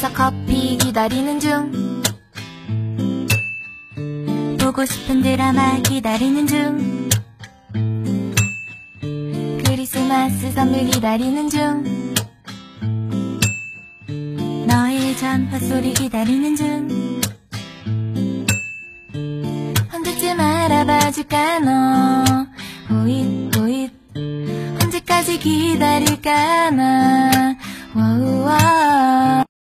카페에서 커피 기다리는 중. 보고 싶은 드라마 기다리는 중. 크리스마스 선물 기다리는 중. 너의 전화 소리 기다리는 중. 언제쯤 알아봐줄까 너. 호잇 호잇 언제까지 기다릴까 나. 와우와